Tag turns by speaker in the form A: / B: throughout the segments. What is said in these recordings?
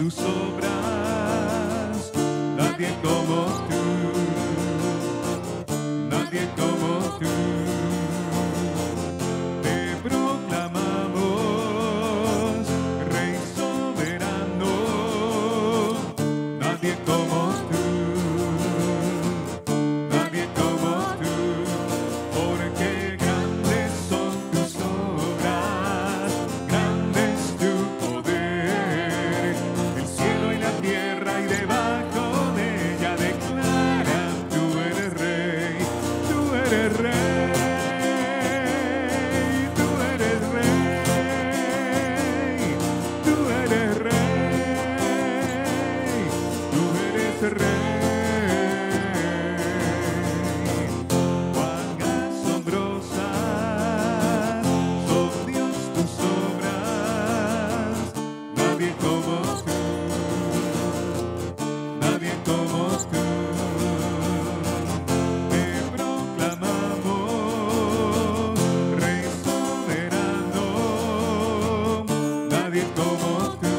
A: tus obras, nadie como tú, nadie como tú. Te proclamamos Rey soberano, nadie como tú, nadie como tú, porque grandes son tus obras, grande es tu poder. El cielo y la tierra y debajo de ella declaran: tú eres rey, tú eres rey, tú eres rey, tú eres rey, tú eres rey. Cuán asombrosas son, Dios, tus obras, nadie como tú, nadie como tú. Te proclamamos Rey soberano, nadie como tú,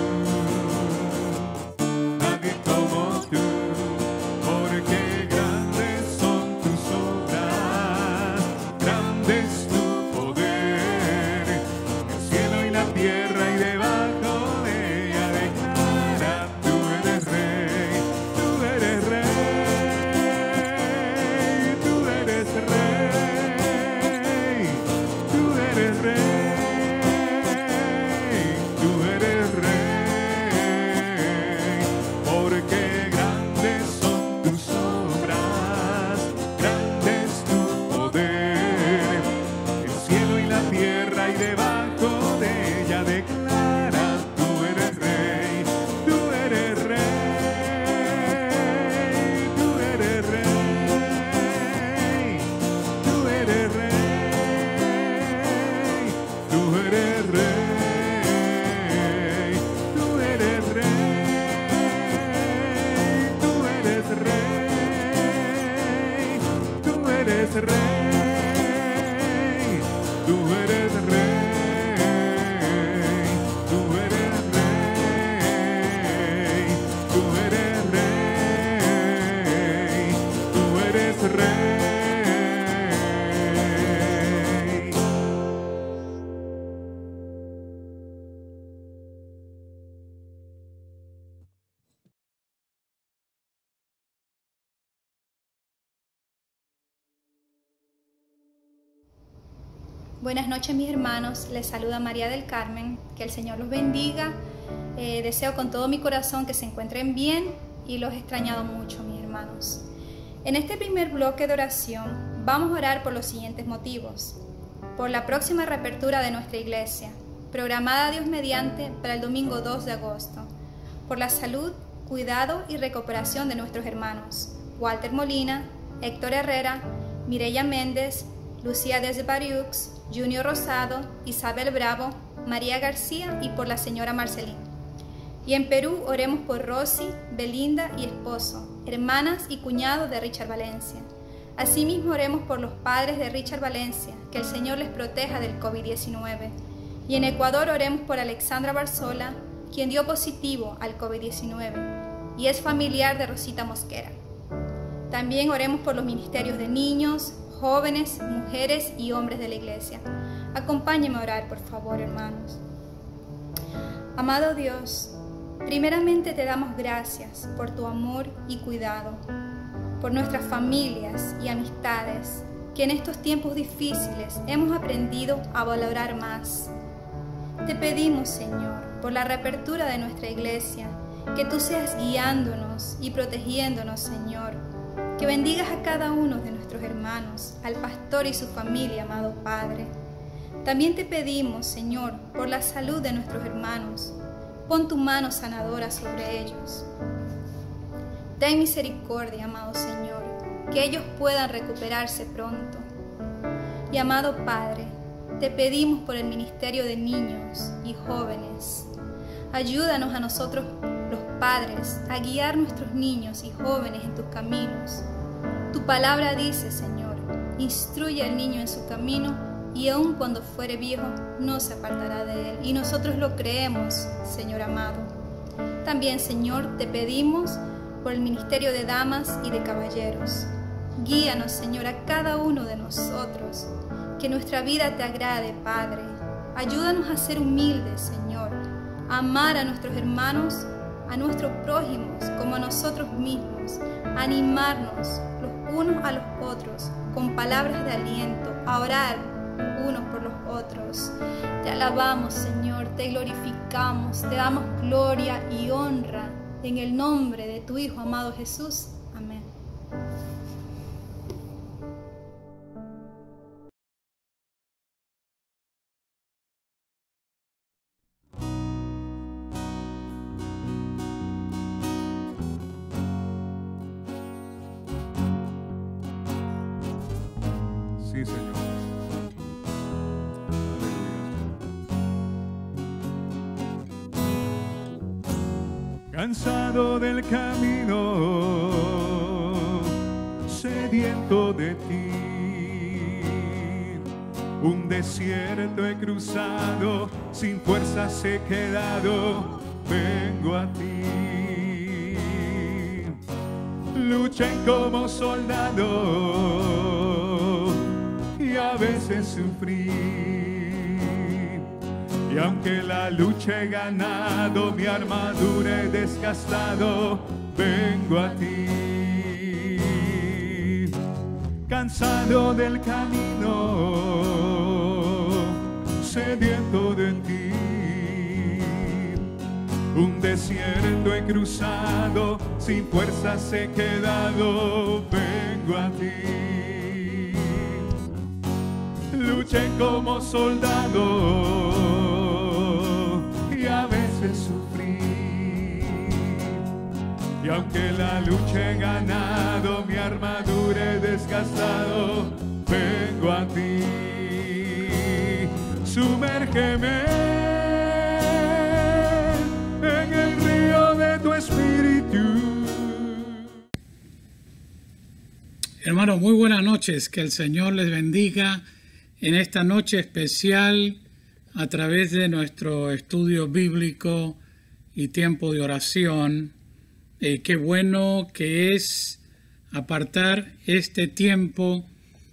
A: nadie como tú, porque grandes son tus obras, grande es tu poder. El cielo y la tierra y debajo de ella declara: tú eres rey, tú eres rey, tú eres rey, tú eres rey, tú eres rey, porque grandes son tus obras, grande es tu poder. El cielo y la tierra y debajo de ella declara: tú eres rey, tú eres rey, tú eres rey, tú eres rey, tú eres rey, tú eres rey, tú eres rey, tú eres rey, tú eres rey, tú eres rey, tú eres rey, tú eres rey.
B: Buenas noches, mis hermanos, les saluda María del Carmen, que el Señor los bendiga. Deseo con todo mi corazón que se encuentren bien y los he extrañado mucho, mis hermanos. En este primer bloque de oración vamos a orar por los siguientes motivos: por la próxima reapertura de nuestra iglesia, programada Dios mediante para el domingo 2 de agosto, por la salud, cuidado y recuperación de nuestros hermanos Walter Molina, Héctor Herrera, Mireya Méndez, Lucía Desbariux, Junior Rosado, Isabel Bravo, María García y por la señora Marcelín. Y en Perú oremos por Rosy, Belinda y esposo, hermanas y cuñados de Richard Valencia. Asimismo oremos por los padres de Richard Valencia, que el Señor les proteja del COVID-19. Y en Ecuador oremos por Alexandra Barzola, quien dio positivo al COVID-19 y es familiar de Rosita Mosquera. También oremos por los ministerios de niños, jóvenes, mujeres y hombres de la iglesia. Acompáñenme a orar, por favor, hermanos. Amado Dios, primeramente te damos gracias por tu amor y cuidado, por nuestras familias y amistades, que en estos tiempos difíciles hemos aprendido a valorar más. Te pedimos, Señor, por la reapertura de nuestra iglesia, que tú seas guiándonos y protegiéndonos, Señor, que bendigas a cada uno de nuestros hermanos, al pastor y su familia, amado Padre. También te pedimos, Señor, por la salud de nuestros hermanos. Pon tu mano sanadora sobre ellos. Ten misericordia, amado Señor, que ellos puedan recuperarse pronto. Y amado Padre, te pedimos por el ministerio de niños y jóvenes. Ayúdanos a nosotros, los padres, a guiar nuestros niños y jóvenes en tus caminos. Tu palabra dice, Señor, instruye al niño en su camino y aun cuando fuere viejo no se apartará de él. Y nosotros lo creemos, Señor amado. También, Señor, te pedimos por el ministerio de damas y de caballeros. Guíanos, Señor, a cada uno de nosotros. Que nuestra vida te agrade, Padre. Ayúdanos a ser humildes, Señor, a amar a nuestros hermanos, a nuestros prójimos como a nosotros mismos, a animarnos los unos a los otros con palabras de aliento, a orar unos por los otros. Te alabamos, Señor, te glorificamos, te damos gloria y honra en el nombre de tu Hijo amado Jesús. Amén.
A: Sí, Señor. Aleluya. Cansado del camino, sediento de ti, un desierto he cruzado, sin fuerzas he quedado, vengo a ti. Luché como soldado y a veces sufrí, y aunque la lucha he ganado, mi armadura he desgastado, vengo a ti. Cansado del camino, sediento de ti, un desierto he cruzado, sin fuerzas he quedado, vengo a ti. Luché como soldado y a veces sufrí, y aunque la lucha he ganado, mi armadura he desgastado, vengo a ti. Sumérgeme en el río de tu espíritu.
C: Hermanos, muy buenas noches. Que el Señor les bendiga en esta noche especial a través de nuestro estudio bíblico y tiempo de oración. Qué bueno que es apartar este tiempo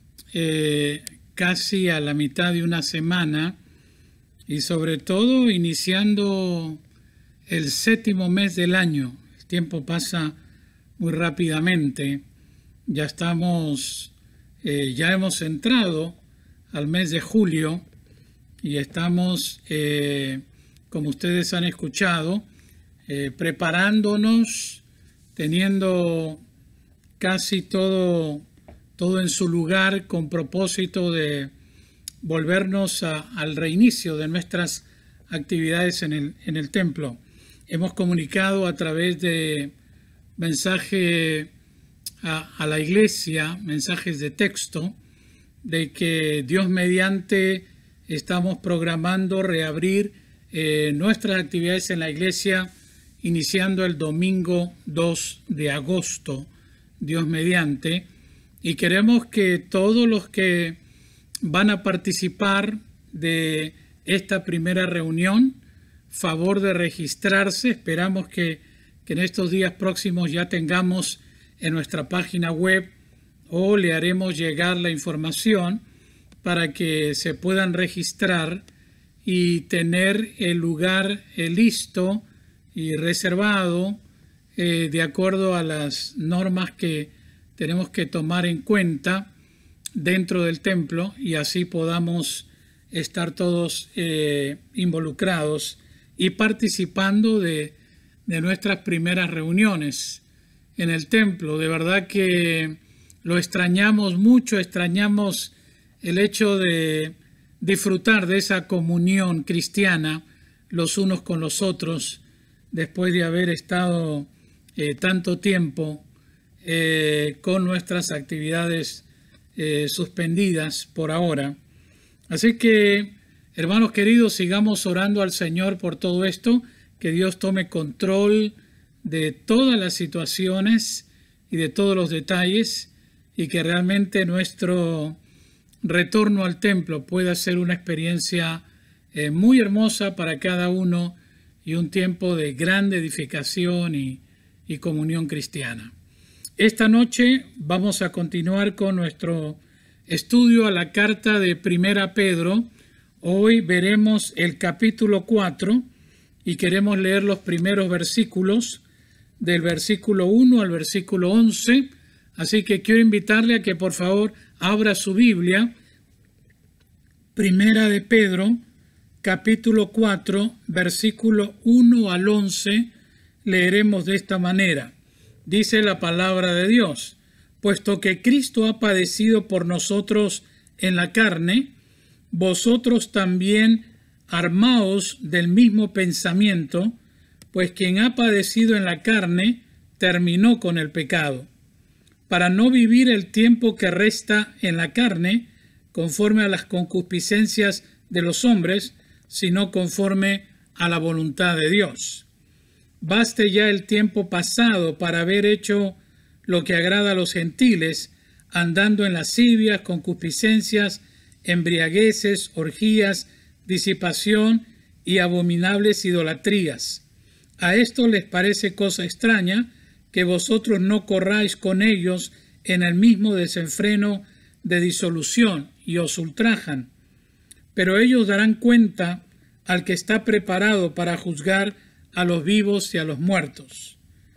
C: casi a la mitad de una semana y sobre todo iniciando el 7º mes del año. El tiempo pasa muy rápidamente. Ya hemos entrado al mes de julio y estamos, como ustedes han escuchado, preparándonos, teniendo casi todo en su lugar con propósito de volvernos al reinicio de nuestras actividades en el templo. Hemos comunicado a través de mensaje a la iglesia, mensajes de texto, de que Dios mediante estamos programando reabrir nuestras actividades en la iglesia iniciando el domingo 2 de agosto, Dios mediante, y queremos que todos los que van a participar de esta primera reunión, favor de registrarse. Esperamos que en estos días próximos ya tengamos en nuestra página web o le haremos llegar la información para que se puedan registrar y tener el lugar listo y reservado de acuerdo a las normas que tenemos que tomar en cuenta dentro del templo y así podamos estar todos involucrados y participando de nuestras primeras reuniones en el templo. De verdad que lo extrañamos mucho, extrañamos el hecho de disfrutar de esa comunión cristiana los unos con los otros después de haber estado tanto tiempo con nuestras actividades suspendidas por ahora. Así que, hermanos queridos, sigamos orando al Señor por todo esto, que Dios tome control de todas las situaciones y de todos los detalles y que realmente nuestro retorno al templo pueda ser una experiencia muy hermosa para cada uno y un tiempo de grande edificación y comunión cristiana. Esta noche vamos a continuar con nuestro estudio a la carta de Primera Pedro. Hoy veremos el capítulo 4 y queremos leer los primeros versículos del versículo 1 al versículo 11. Así que quiero invitarle a que por favor abra su Biblia. Primera de Pedro, capítulo 4, versículo 1 al 11, leeremos de esta manera. Dice la palabra de Dios: puesto que Cristo ha padecido por nosotros en la carne, vosotros también armaos del mismo pensamiento, pues quien ha padecido en la carne terminó con el pecado, para no vivir el tiempo que resta en la carne, conforme a las concupiscencias de los hombres, sino conforme a la voluntad de Dios. Baste ya el tiempo pasado para haber hecho lo que agrada a los gentiles, andando en lascivias, concupiscencias, embriagueces, orgías, disipación y abominables idolatrías. A esto les parece cosa extraña que vosotros no corráis con ellos en el mismo desenfreno de disolución y os ultrajan. Pero ellos darán cuenta al que está preparado para juzgar a los vivos y a los muertos.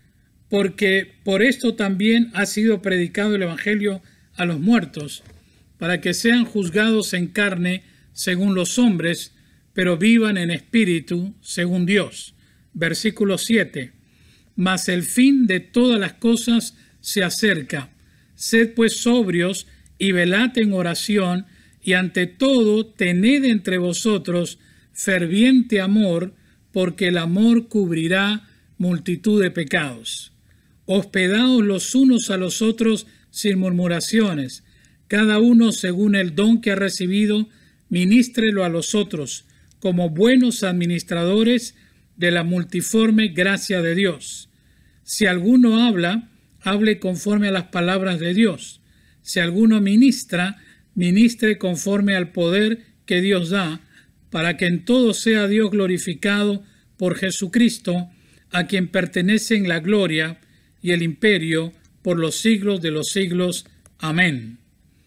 C: Porque por esto también ha sido predicado el Evangelio a los muertos, para que sean juzgados en carne según los hombres, pero vivan en espíritu según Dios. Versículo 7. Mas el fin de todas las cosas se acerca. Sed pues sobrios y velad en oración, y ante todo tened entre vosotros ferviente amor, porque el amor cubrirá multitud de pecados. Hospedaos los unos a los otros sin murmuraciones, cada uno según el don que ha recibido, ministrelo a los otros, como buenos administradores de la multiforme gracia de Dios. Si alguno habla, hable conforme a las palabras de Dios. Si alguno ministra, ministre conforme al poder que Dios da, para que en todo sea Dios glorificado por Jesucristo, a quien pertenecen la gloria y el imperio por los siglos de los siglos. Amén.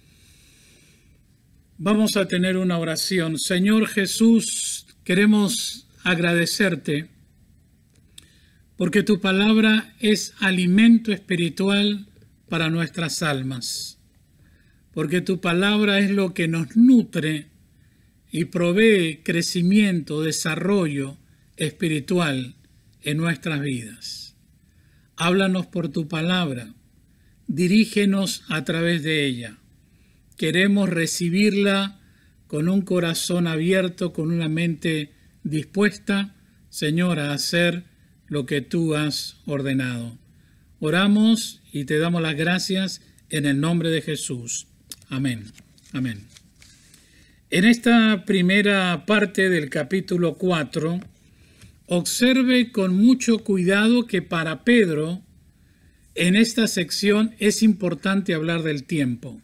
C: Vamos a tener una oración. Señor Jesús, queremos agradecerte porque tu palabra es alimento espiritual para nuestras almas, porque tu palabra es lo que nos nutre y provee crecimiento, desarrollo espiritual en nuestras vidas. Háblanos por tu palabra, dirígenos a través de ella. Queremos recibirla con un corazón abierto, con una mente dispuesta, Señor, a hacer lo que tú has ordenado. Oramos y te damos las gracias en el nombre de Jesús. Amén. Amén. En esta primera parte del capítulo 4, observe con mucho cuidado que para Pedro, en esta sección es importante hablar del tiempo.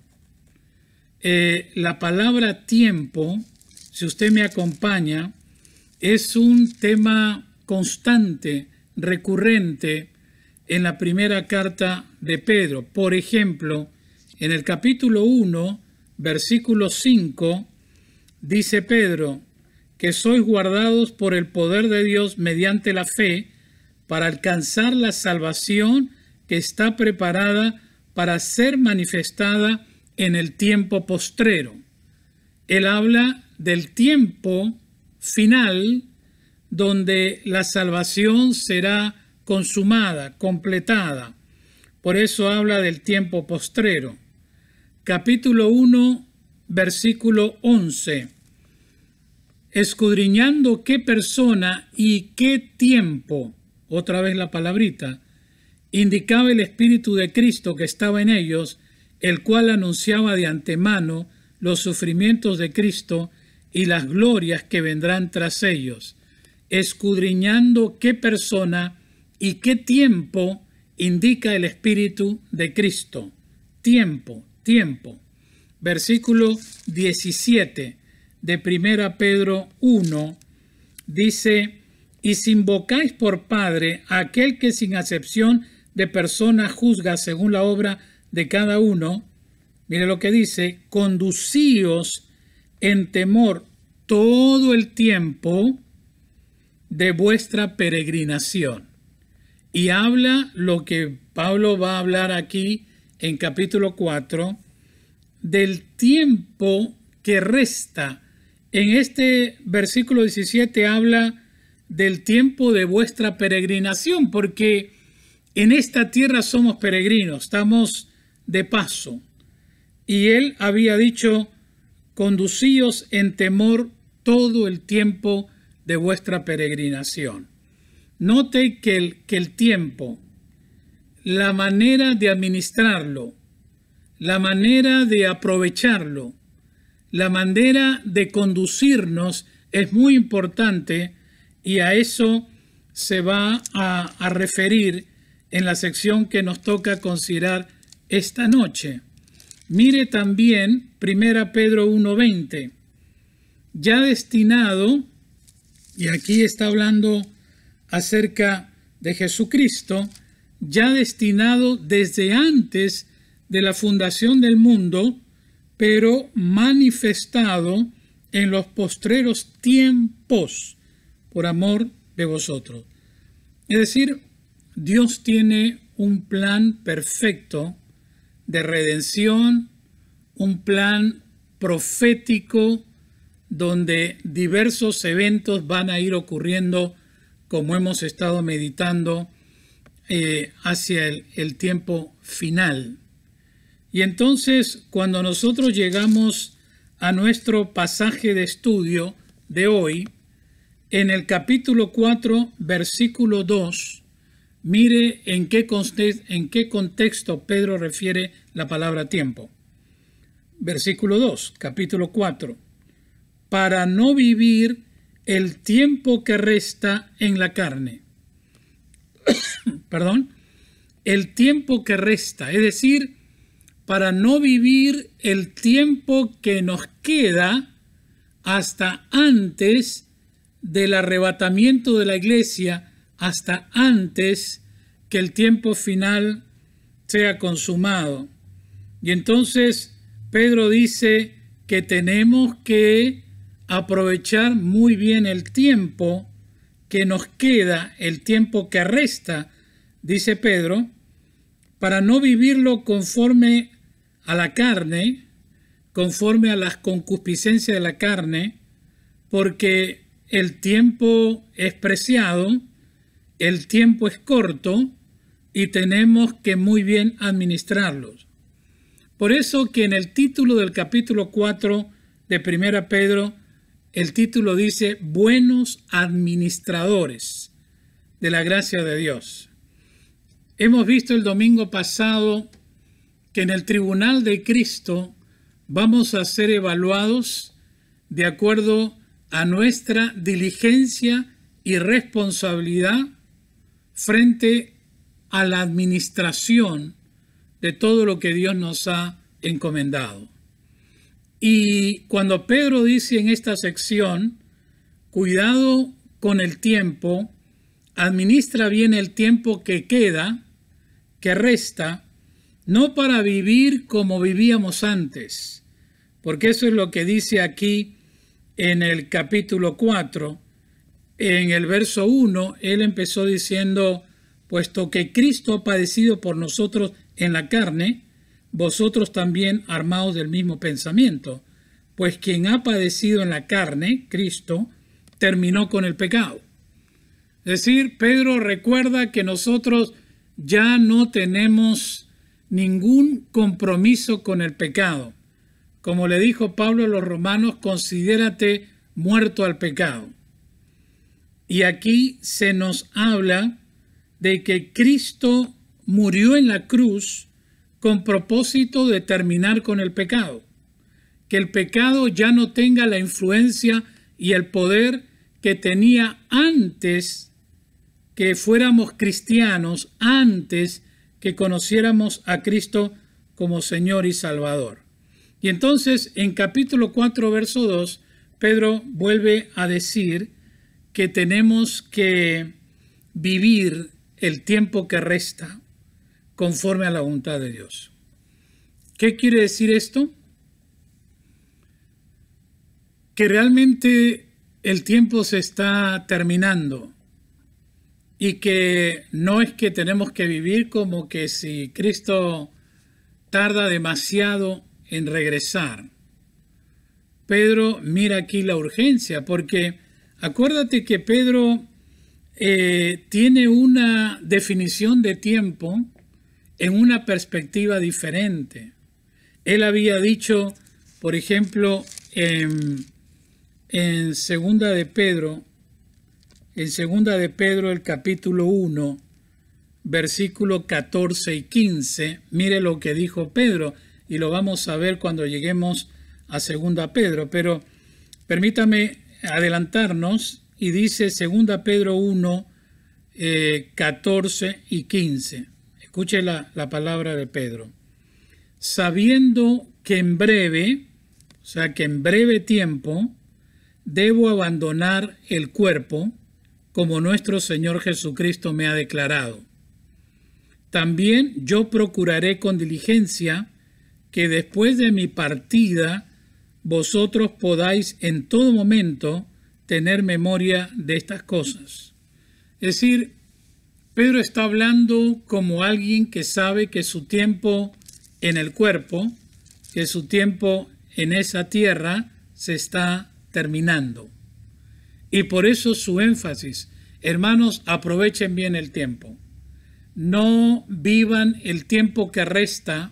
C: La palabra tiempo, si usted me acompaña, es un tema constante, recurrente en la primera carta de Pedro. Por ejemplo, en el capítulo 1, versículo 5, dice Pedro que sois guardados por el poder de Dios mediante la fe para alcanzar la salvación que está preparada para ser manifestada en el tiempo postrero. Él habla del tiempo final donde la salvación será consumada, completada. Por eso habla del tiempo postrero. Capítulo 1, versículo 11. Escudriñando qué persona y qué tiempo, otra vez la palabrita, indicaba el Espíritu de Cristo que estaba en ellos, el cual anunciaba de antemano los sufrimientos de Cristo y las glorias que vendrán tras ellos. Escudriñando qué persona y qué tiempo indica el Espíritu de Cristo. Tiempo, tiempo. Versículo 17 de 1 Pedro 1 dice: Y si invocáis por Padre a aquel que sin acepción de persona juzga según la obra de cada uno, mire lo que dice, conducíos en temor todo el tiempo de vuestra peregrinación. Y habla lo que Pablo va a hablar aquí en capítulo 4, del tiempo que resta. En este versículo 17 habla del tiempo de vuestra peregrinación, porque en esta tierra somos peregrinos, estamos de paso. Y él había dicho, conducíos en temor todo el tiempo de vuestra peregrinación. Note que el tiempo, la manera de administrarlo, la manera de aprovecharlo, la manera de conducirnos es muy importante, y a eso se va a referir en la sección que nos toca considerar esta noche. Mire también 1 Pedro 1:20, ya destinado, y aquí está hablando acerca de Jesucristo, ya destinado desde antes de la fundación del mundo, pero manifestado en los postreros tiempos por amor de vosotros. Es decir, Dios tiene un plan perfecto de redención, un plan profético donde diversos eventos van a ir ocurriendo, como hemos estado meditando, hacia el tiempo final. Y entonces, cuando nosotros llegamos a nuestro pasaje de estudio de hoy, en el capítulo 4, versículo 2, mire en qué contexto Pedro refiere la palabra tiempo. Versículo 2, capítulo 4. Para no vivir el tiempo que resta en la carne. Perdón, el tiempo que resta, es decir, para no vivir el tiempo que nos queda hasta antes del arrebatamiento de la iglesia, hasta antes que el tiempo final sea consumado. Y entonces Pedro dice que tenemos que aprovechar muy bien el tiempo que nos queda, el tiempo que resta, dice Pedro, para no vivirlo conforme a la carne, conforme a las concupiscencias de la carne, porque el tiempo es preciado, el tiempo es corto y tenemos que muy bien administrarlos. Por eso que en el título del capítulo 4 de 1 Pedro, el título dice buenos administradores de la gracia de Dios. Hemos visto el domingo pasado que en el tribunal de Cristo vamos a ser evaluados de acuerdo a nuestra diligencia y responsabilidad frente a la administración de todo lo que Dios nos ha encomendado. Y cuando Pedro dice en esta sección, cuidado con el tiempo, administra bien el tiempo que queda, que resta, no para vivir como vivíamos antes, porque eso es lo que dice aquí en el capítulo 4. En el verso 1, él empezó diciendo, puesto que Cristo ha padecido por nosotros en la carne, vosotros también armaos del mismo pensamiento, pues quien ha padecido en la carne, Cristo, terminó con el pecado. Es decir, Pedro recuerda que nosotros ya no tenemos ningún compromiso con el pecado. Como le dijo Pablo a los romanos, considérate muerto al pecado. Y aquí se nos habla de que Cristo murió en la cruz con propósito de terminar con el pecado. Que el pecado ya no tenga la influencia y el poder que tenía antes que fuéramos cristianos, antes que conociéramos a Cristo como Señor y Salvador. Y entonces en capítulo 4, verso 2, Pedro vuelve a decir que tenemos que vivir el tiempo que resta conforme a la voluntad de Dios. ¿Qué quiere decir esto? Que realmente el tiempo se está terminando y que no es que tenemos que vivir como que si Cristo tarda demasiado en regresar. Pedro mira aquí la urgencia, porque acuérdate que Pedro tiene una definición de tiempo en una perspectiva diferente. Él había dicho, por ejemplo, en segunda de Pedro el capítulo 1, versículo 14 y 15, mire lo que dijo Pedro, y lo vamos a ver cuando lleguemos a segunda Pedro, pero permítame adelantarnos, y dice segunda Pedro 1, 14 y 15. Escuche la palabra de Pedro. Sabiendo que en breve, o sea que en breve tiempo, debo abandonar el cuerpo, como nuestro Señor Jesucristo me ha declarado. También yo procuraré con diligencia que después de mi partida vosotros podáis en todo momento tener memoria de estas cosas. Es decir, Pedro está hablando como alguien que sabe que su tiempo en el cuerpo, que su tiempo en esa tierra se está terminando. Y por eso su énfasis, hermanos, aprovechen bien el tiempo. No vivan el tiempo que resta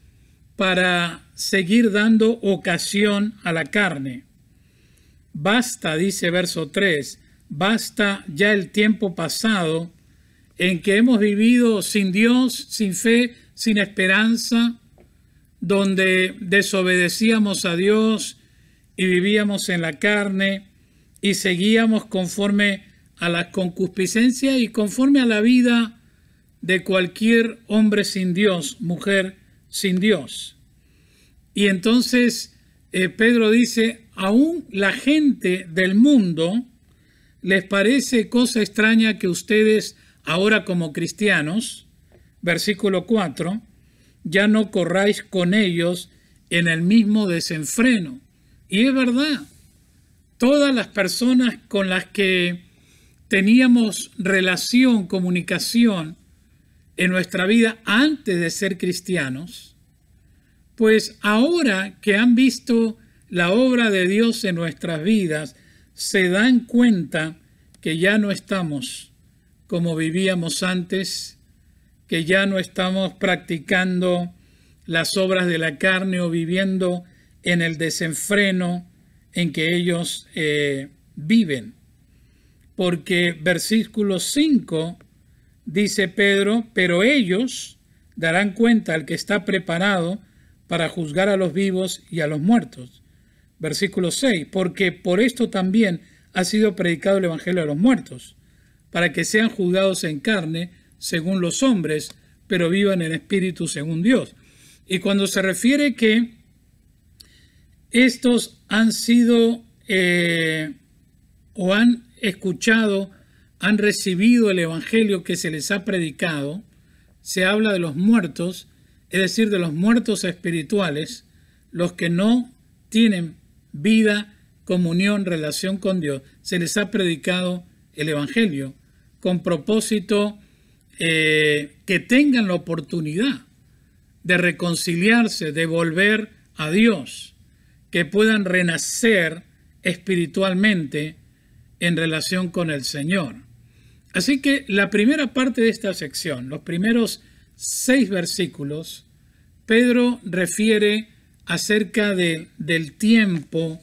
C: para seguir dando ocasión a la carne. Basta, dice verso 3, basta ya el tiempo pasado en que hemos vivido sin Dios, sin fe, sin esperanza, donde desobedecíamos a Dios y vivíamos en la carne y seguíamos conforme a la concupiscencia y conforme a la vida de cualquier hombre sin Dios, mujer sin Dios. Y entonces Pedro dice, aún la gente del mundo les parece cosa extraña que ustedes ahora como cristianos, versículo 4, ya no corráis con ellos en el mismo desenfreno. Y es verdad, todas las personas con las que teníamos relación, comunicación en nuestra vida antes de ser cristianos, pues ahora que han visto la obra de Dios en nuestras vidas, se dan cuenta que ya no estamos como vivíamos antes, que ya no estamos practicando las obras de la carne o viviendo en el desenfreno en que ellos viven. Porque versículo 5 dice Pedro, pero ellos darán cuenta al que está preparado para juzgar a los vivos y a los muertos. Versículo 6, porque por esto también ha sido predicado el evangelio a los muertos, para que sean juzgados en carne según los hombres, pero vivan en espíritu según Dios. Y cuando se refiere que estos han sido o han escuchado, han recibido el evangelio que se les ha predicado, se habla de los muertos, es decir, de los muertos espirituales, los que no tienen vida, comunión, relación con Dios. Se les ha predicado el evangelio con propósito que tengan la oportunidad de reconciliarse, de volver a Dios, que puedan renacer espiritualmente en relación con el Señor. Así que la primera parte de esta sección, los primeros 6 versículos, Pedro refiere acerca del tiempo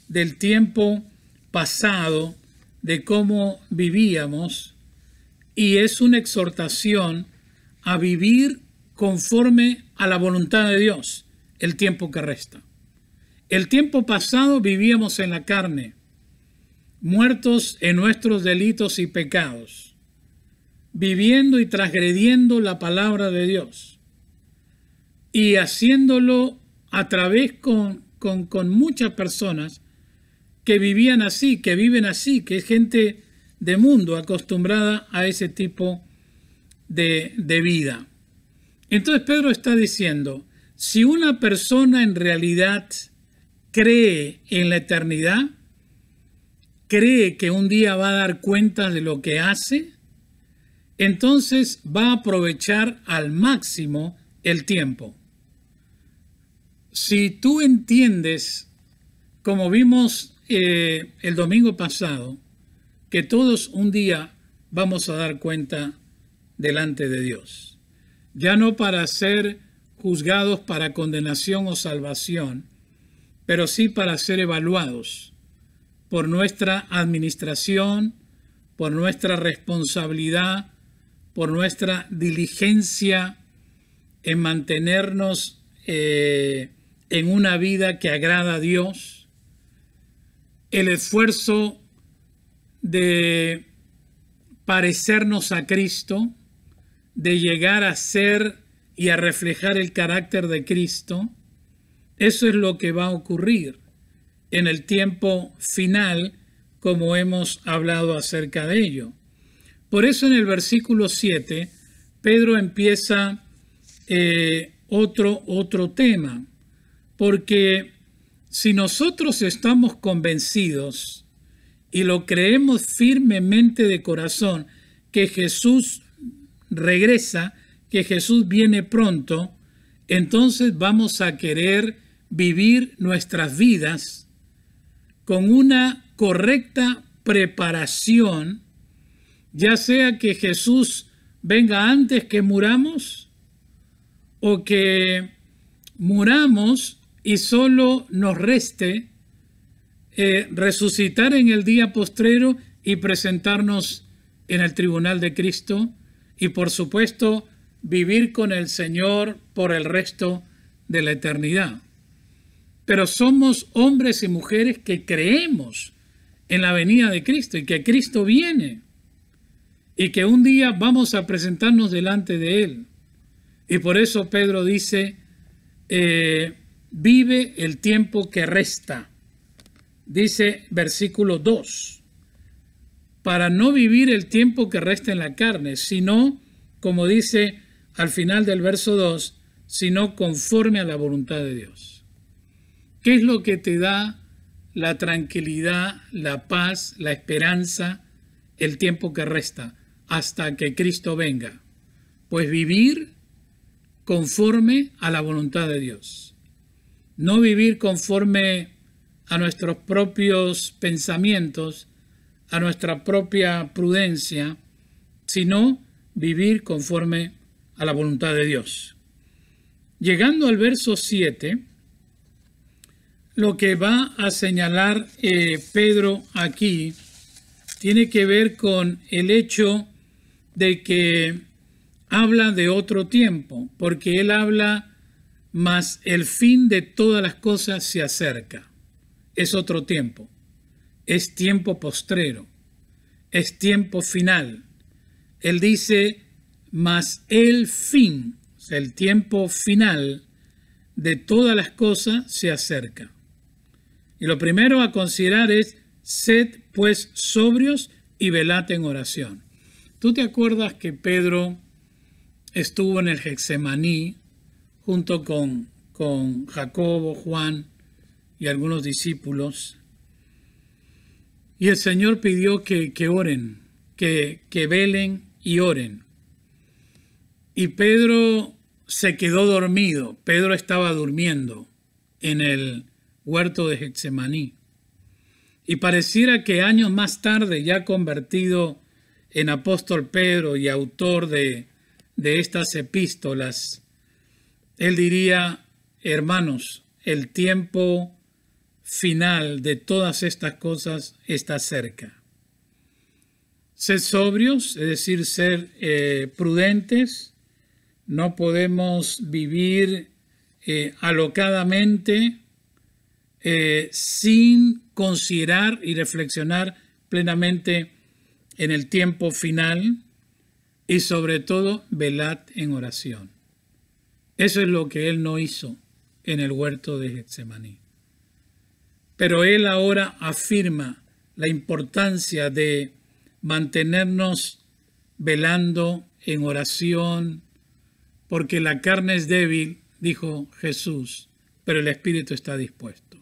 C: pasado, de cómo vivíamos, y es una exhortación a vivir conforme a la voluntad de Dios el tiempo que resta. El tiempo pasado vivíamos en la carne, muertos en nuestros delitos y pecados, viviendo y transgrediendo la palabra de Dios y haciéndolo a través con muchas personas que vivían así, que viven así, que es gente de mundo, acostumbrada a ese tipo de vida. Entonces Pedro está diciendo, si una persona en realidad cree en la eternidad, cree que un día va a dar cuenta de lo que hace, entonces va a aprovechar al máximo el tiempo. Si tú entiendes, como vimos el domingo pasado, que todos un día vamos a dar cuenta delante de Dios, ya no para ser juzgados para condenación o salvación, pero sí para ser evaluados por nuestra administración, por nuestra responsabilidad, por nuestra diligencia en mantenernos en una vida que agrada a Dios, el esfuerzo de parecernos a Cristo, de llegar a ser y a reflejar el carácter de Cristo. Eso es lo que va a ocurrir en el tiempo final, como hemos hablado acerca de ello. Por eso en el versículo 7, Pedro empieza otro tema, porque si nosotros estamos convencidos y lo creemos firmemente de corazón, que Jesús regresa, que Jesús viene pronto, entonces vamos a querer vivir nuestras vidas con una correcta preparación, ya sea que Jesús venga antes que muramos o que muramos y solo nos reste resucitar en el día postrero y presentarnos en el tribunal de Cristo y, por supuesto, vivir con el Señor por el resto de la eternidad. Pero somos hombres y mujeres que creemos en la venida de Cristo y que Cristo viene y que un día vamos a presentarnos delante de Él. Y por eso Pedro dice, vive el tiempo que resta. Dice versículo 2, para no vivir el tiempo que resta en la carne, sino, como dice al final del verso 2, sino conforme a la voluntad de Dios. ¿Qué es lo que te da la tranquilidad, la paz, la esperanza, el tiempo que resta hasta que Cristo venga? Pues vivir conforme a la voluntad de Dios. No vivir conforme a nuestros propios pensamientos, a nuestra propia prudencia, sino vivir conforme a la voluntad de Dios. Llegando al verso 7, lo que va a señalar Pedro aquí tiene que ver con el hecho de que habla de otro tiempo, porque él habla, mas el fin de todas las cosas se acerca. Es otro tiempo, es tiempo postrero, es tiempo final. Él dice, mas el fin, o sea, el tiempo final de todas las cosas se acerca. Y lo primero a considerar es, sed pues sobrios y velad en oración. ¿Tú te acuerdas que Pedro estuvo en el Getsemaní junto con Jacobo, Juan y algunos discípulos? Y el Señor pidió que oren, que velen y oren. Y Pedro se quedó dormido. Pedro estaba durmiendo en el huerto de Getsemaní. Y pareciera que años más tarde, ya convertido en apóstol Pedro y autor de estas epístolas, él diría, hermanos, el tiempo final de todas estas cosas está cerca. Ser sobrios, es decir, ser prudentes. No podemos vivir alocadamente sin considerar y reflexionar plenamente en el tiempo final y sobre todo velad en oración. Eso es lo que él no hizo en el huerto de Getsemaní. Pero él ahora afirma la importancia de mantenernos velando en oración, porque la carne es débil, dijo Jesús, pero el espíritu está dispuesto.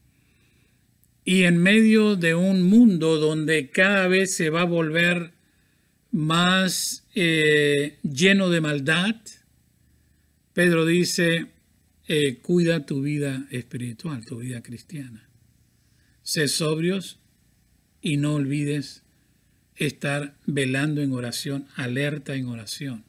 C: Y en medio de un mundo donde cada vez se va a volver más lleno de maldad, Pedro dice, cuida tu vida espiritual, tu vida cristiana. Sé sobrios y no olvides estar velando en oración, alerta en oración.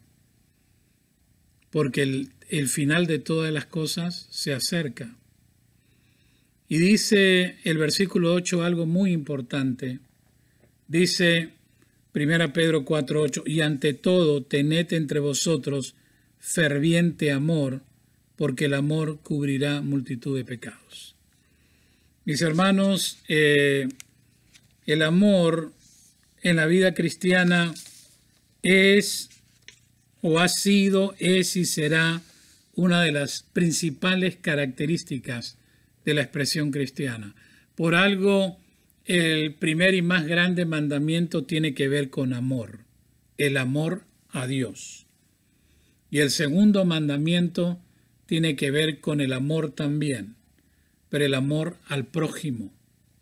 C: Porque el final de todas las cosas se acerca. Y dice el versículo 8 algo muy importante. Dice 1 Pedro 4:8, y ante todo tened entre vosotros ferviente amor, porque el amor cubrirá multitud de pecados. Mis hermanos, el amor en la vida cristiana es, o ha sido, es y será una de las principales características de la expresión cristiana. Por algo, el primer y más grande mandamiento tiene que ver con amor, el amor a Dios. Y el segundo mandamiento tiene que ver con el amor también, pero el amor al prójimo,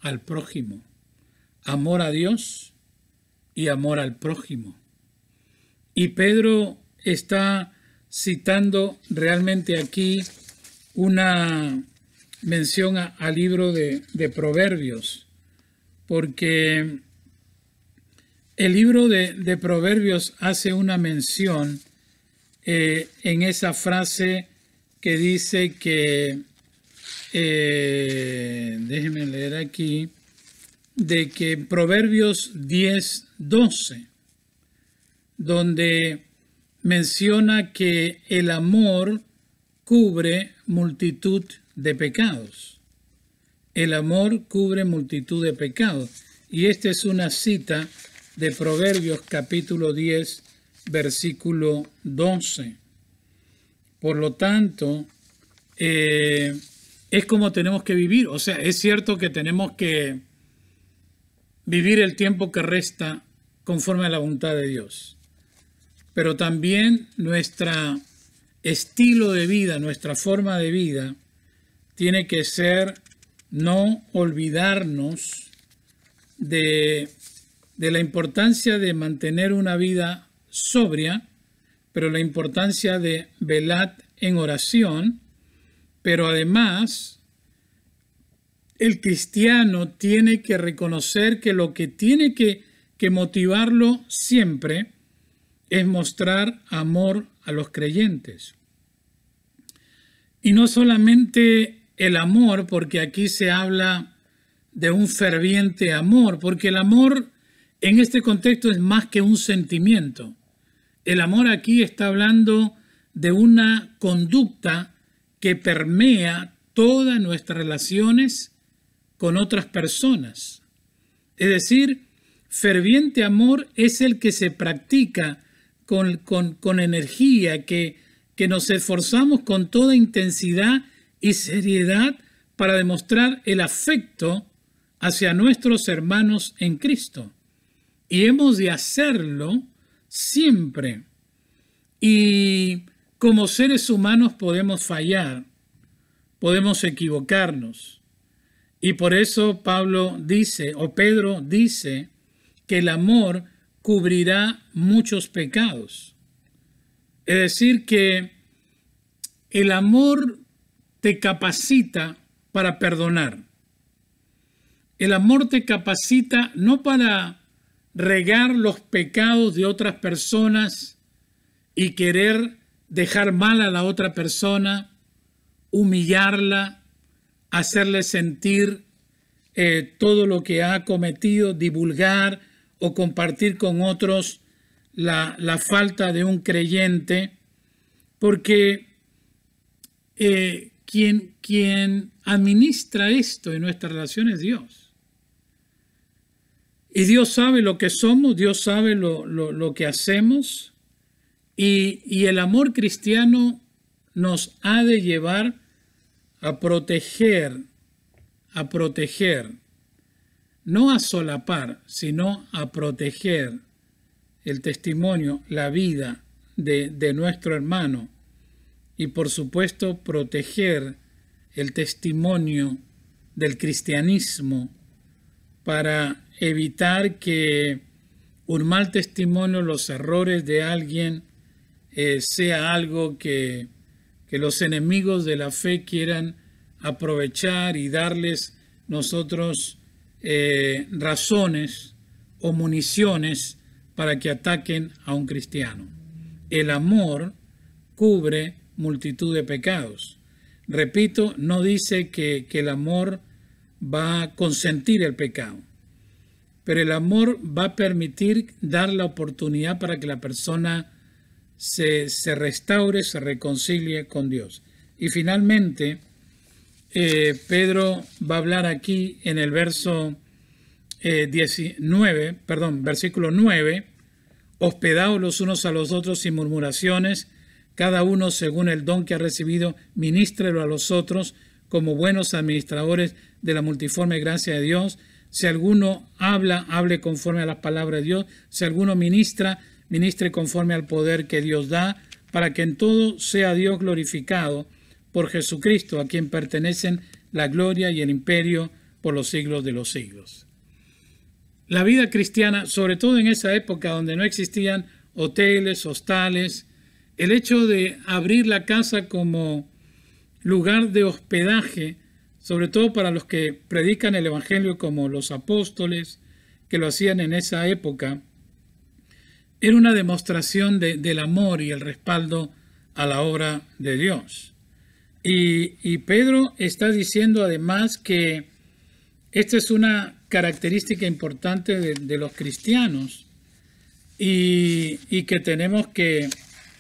C: amor a Dios y amor al prójimo. Y Pedro está citando realmente aquí una mención al libro de Proverbios, porque el libro de Proverbios hace una mención en esa frase que dice que, déjenme leer aquí, de que Proverbios 10:12, donde menciona que el amor cubre multitud de pecados. El amor cubre multitud de pecados. Y esta es una cita de Proverbios capítulo 10, versículo 12. Por lo tanto, es como tenemos que vivir. O sea, es cierto que tenemos que vivir el tiempo que resta conforme a la voluntad de Dios. Pero también nuestro estilo de vida, nuestra forma de vida, tiene que ser no olvidarnos de la importancia de mantener una vida sobria, pero la importancia de velar en oración, pero además el cristiano tiene que reconocer que lo que tiene que motivarlo siempre es mostrar amor a los creyentes. Y no solamente el amor, porque aquí se habla de un ferviente amor, porque el amor en este contexto es más que un sentimiento. El amor aquí está hablando de una conducta que permea todas nuestras relaciones con otras personas. Es decir, ferviente amor es el que se practica con energía, que nos esforzamos con toda intensidad y seriedad para demostrar el afecto hacia nuestros hermanos en Cristo. Y hemos de hacerlo siempre. Y como seres humanos podemos fallar, podemos equivocarnos. Y por eso Pedro dice que el amor cubrirá muchos pecados. Es decir, que el amor te capacita para perdonar. El amor te capacita no para regar los pecados de otras personas y querer dejar mal a la otra persona, humillarla, hacerle sentir todo lo que ha cometido, divulgar o compartir con otros la falta de un creyente, porque quien administra esto en nuestra relación es Dios. Y Dios sabe lo que somos, Dios sabe lo que hacemos, y el amor cristiano nos ha de llevar a proteger no a solapar, sino a proteger el testimonio, la vida de nuestro hermano, y por supuesto proteger el testimonio del cristianismo para evitar que un mal testimonio, los errores de alguien, sea algo que los enemigos de la fe quieran aprovechar y darles nosotros razones o municiones para que ataquen a un cristiano. El amor cubre multitud de pecados. Repito, no dice que el amor va a consentir el pecado, pero el amor va a permitir dar la oportunidad para que la persona se restaure, se reconcilie con Dios. Y finalmente, Pedro va a hablar aquí en el versículo 9, hospedaos los unos a los otros sin murmuraciones, cada uno según el don que ha recibido, ministrelo a los otros como buenos administradores de la multiforme gracia de Dios. Si alguno habla, hable conforme a las palabras de Dios. Si alguno ministra, ministre conforme al poder que Dios da, para que en todo sea Dios glorificado por Jesucristo, a quien pertenecen la gloria y el imperio por los siglos de los siglos. La vida cristiana, sobre todo en esa época donde no existían hoteles, hostales, el hecho de abrir la casa como lugar de hospedaje, sobre todo para los que predican el evangelio como los apóstoles, que lo hacían en esa época, era una demostración del amor y el respaldo a la obra de Dios. Y Pedro está diciendo además que esta es una característica importante de los cristianos y que tenemos que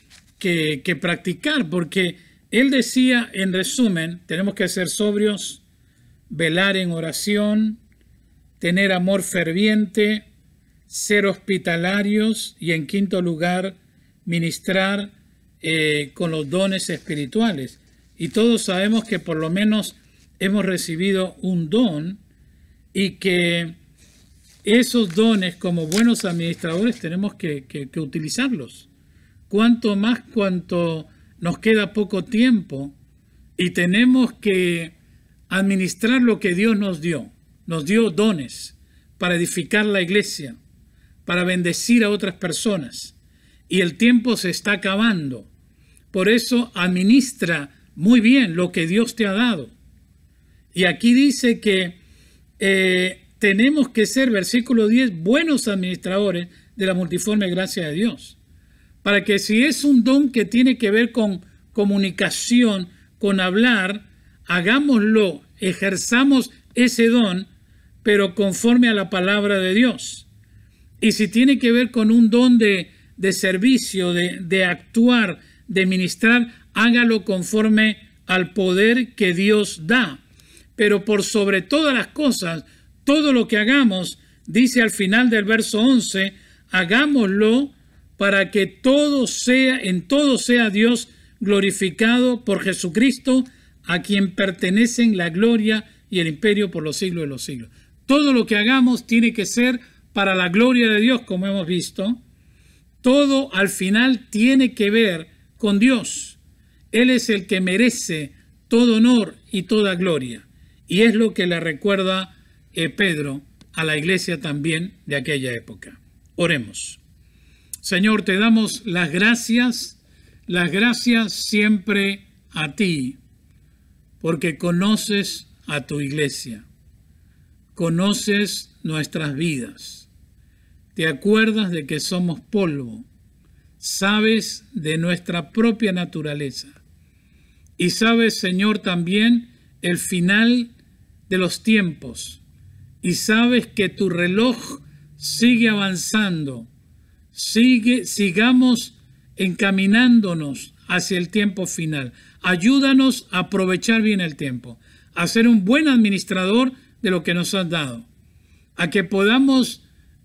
C: practicar, porque él decía, en resumen, tenemos que ser sobrios, velar en oración, tener amor ferviente, ser hospitalarios y, en quinto lugar, ministrar con los dones espirituales. Y todos sabemos que por lo menos hemos recibido un don y que esos dones, como buenos administradores, tenemos que utilizarlos. Cuanto más cuanto nos queda poco tiempo y tenemos que administrar lo que Dios nos dio. Nos dio dones para edificar la iglesia, para bendecir a otras personas. Y el tiempo se está acabando. Por eso administra muy bien lo que Dios te ha dado. Y aquí dice que tenemos que ser, versículo 10, buenos administradores de la multiforme gracia de Dios. Para que si es un don que tiene que ver con comunicación, con hablar, hagámoslo, ejerzamos ese don, pero conforme a la palabra de Dios. Y si tiene que ver con un don de servicio, de actuar, de ministrar, hágalo conforme al poder que Dios da. Pero por sobre todas las cosas, todo lo que hagamos, dice al final del verso 11, hagámoslo para que en todo sea Dios glorificado por Jesucristo, a quien pertenecen la gloria y el imperio por los siglos de los siglos. Todo lo que hagamos tiene que ser para la gloria de Dios, como hemos visto. Todo al final tiene que ver con Dios. Él es el que merece todo honor y toda gloria. Y es lo que le recuerda Pedro a la iglesia también de aquella época. Oremos. Señor, te damos las gracias siempre a ti, porque conoces a tu iglesia, conoces nuestras vidas, te acuerdas de que somos polvo, sabes de nuestra propia naturaleza y sabes, Señor, también el final de los tiempos y sabes que tu reloj sigue avanzando. Sigamos encaminándonos hacia el tiempo final. Ayúdanos a aprovechar bien el tiempo, a ser un buen administrador de lo que nos has dado, a que podamos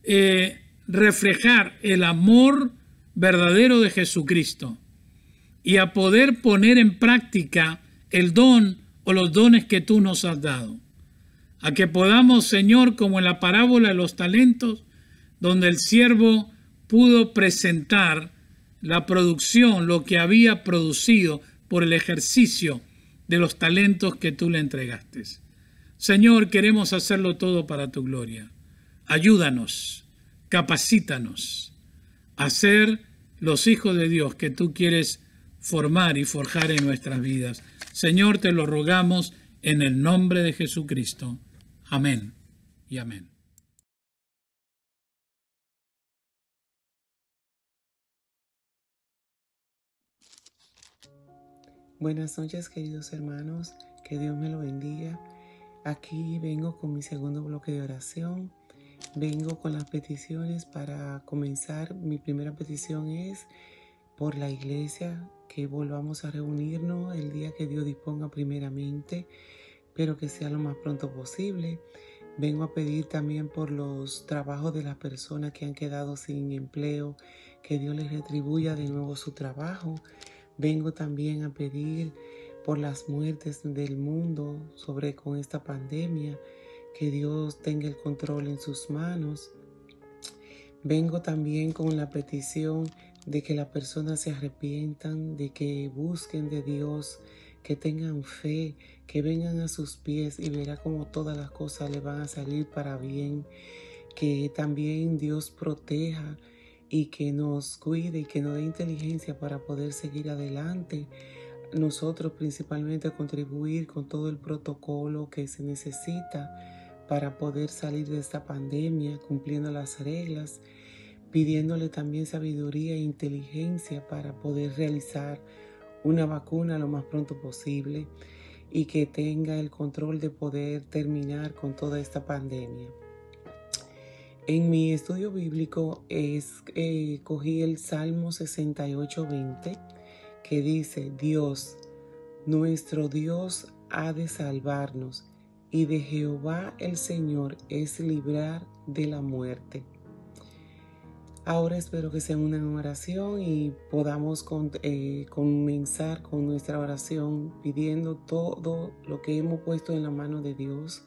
C: reflejar el amor verdadero de Jesucristo y a poder poner en práctica el don o los dones que tú nos has dado. a que podamos, Señor, como en la parábola de los talentos, donde el siervo pudo presentar la producción, lo que había producido por el ejercicio de los talentos que tú le entregaste. Señor, queremos hacerlo todo para tu gloria. Ayúdanos, capacítanos a ser los hijos de Dios que tú quieres formar y forjar en nuestras vidas. Señor, te lo rogamos en el nombre de Jesucristo. Amén y amén.
D: Buenas noches, queridos hermanos, que Dios me lo bendiga. Aquí vengo con mi segundo bloque de oración. Vengo con las peticiones para comenzar. Mi primera petición es por la iglesia, que volvamos a reunirnos el día que Dios disponga primeramente, pero que sea lo más pronto posible. Vengo a pedir también por los trabajos de las personas que han quedado sin empleo, que Dios les retribuya de nuevo su trabajo. Vengo también a pedir por las muertes del mundo con esta pandemia, que Dios tenga el control en sus manos. Vengo también con la petición de que las personas se arrepientan, de que busquen de Dios, que tengan fe, que vengan a sus pies y verá cómo todas las cosas le van a salir para bien. Que también Dios proteja y que nos cuide y que nos dé inteligencia para poder seguir adelante. Nosotros principalmente contribuir con todo el protocolo que se necesita para poder salir de esta pandemia, cumpliendo las reglas, pidiéndole también sabiduría e inteligencia para poder realizar una vacuna lo más pronto posible y que tenga el control de poder terminar con toda esta pandemia. En mi estudio bíblico cogí el Salmo 68:20, que dice: Dios, nuestro Dios, ha de salvarnos, y de Jehová el Señor es librar de la muerte. Ahora espero que se unan en oración y podamos comenzar con nuestra oración pidiendo todo lo que hemos puesto en la mano de Dios.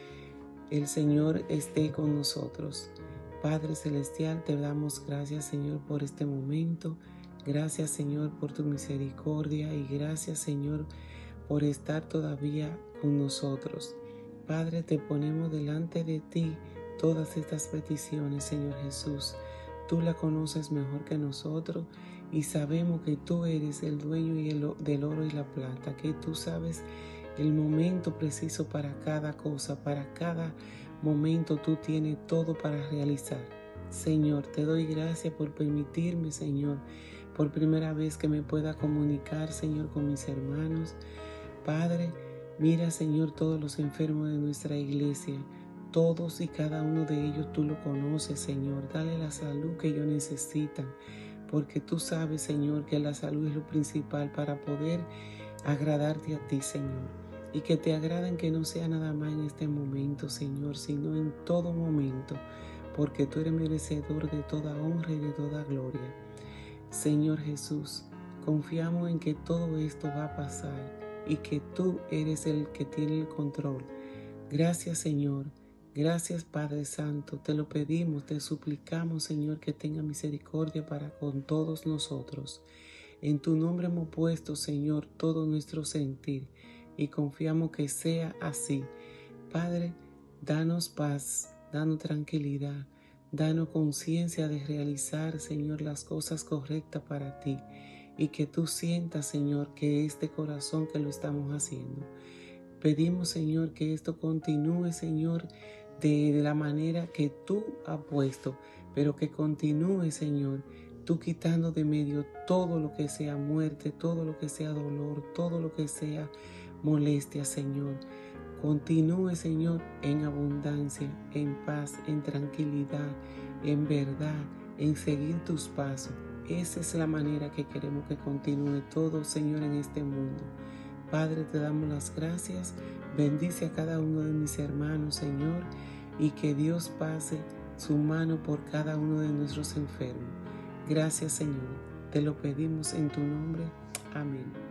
D: El Señor esté con nosotros. Padre Celestial, te damos gracias, Señor, por este momento. Gracias, Señor, por tu misericordia y gracias, Señor, por estar todavía con nosotros. Padre, te ponemos delante de ti todas estas peticiones, Señor Jesús. Tú la conoces mejor que nosotros y sabemos que tú eres el dueño del oro y la plata, que tú sabes el momento preciso para cada cosa, para cada momento tú tienes todo para realizar. Señor, te doy gracias por permitirme, Señor, por primera vez que me pueda comunicar, Señor, con mis hermanos. Padre, mira, Señor, todos los enfermos de nuestra iglesia. Todos y cada uno de ellos tú lo conoces, Señor. Dale la salud que ellos necesitan, porque tú sabes, Señor, que la salud es lo principal para poder agradarte a ti, Señor. Y que te agraden, que no sea nada más en este momento, Señor, sino en todo momento, porque tú eres merecedor de toda honra y de toda gloria. Señor Jesús, confiamos en que todo esto va a pasar y que tú eres el que tiene el control. Gracias, Señor. Gracias, Padre Santo. Te lo pedimos, te suplicamos, Señor, que tenga misericordia para con todos nosotros. En tu nombre hemos puesto, Señor, todo nuestro sentir y confiamos que sea así. Padre, danos paz, danos tranquilidad, danos conciencia de realizar, Señor, las cosas correctas para ti y que tú sientas, Señor, que este corazón que lo estamos haciendo. Pedimos, Señor, que esto continúe, Señor, de la manera que tú has puesto, pero que continúe, Señor, tú quitando de medio todo lo que sea muerte, todo lo que sea dolor, todo lo que sea molestia, Señor. Continúe, Señor, en abundancia, en paz, en tranquilidad, en verdad, en seguir tus pasos. Esa es la manera que queremos que continúe todo, Señor, en este mundo. Padre, te damos las gracias. Bendice a cada uno de mis hermanos, Señor, y que Dios pase su mano por cada uno de nuestros enfermos. Gracias, Señor. Te lo pedimos en tu nombre. Amén.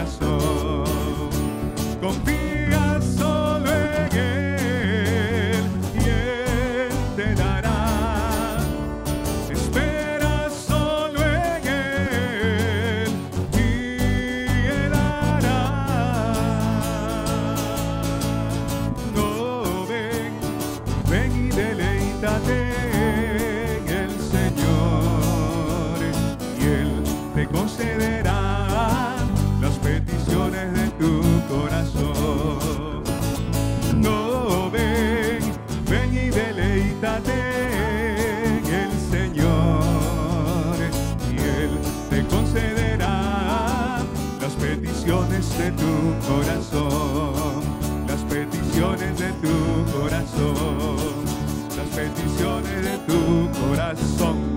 A: corazón. Confía solo en Él y Él te dará. Espera solo en Él y Él hará. No, ven y deleítate en el Señor y Él te concederá las peticiones de tu corazón. No, ven y deleítate en el Señor y Él te concederá las peticiones de tu corazón, las peticiones de tu corazón, las peticiones de tu corazón.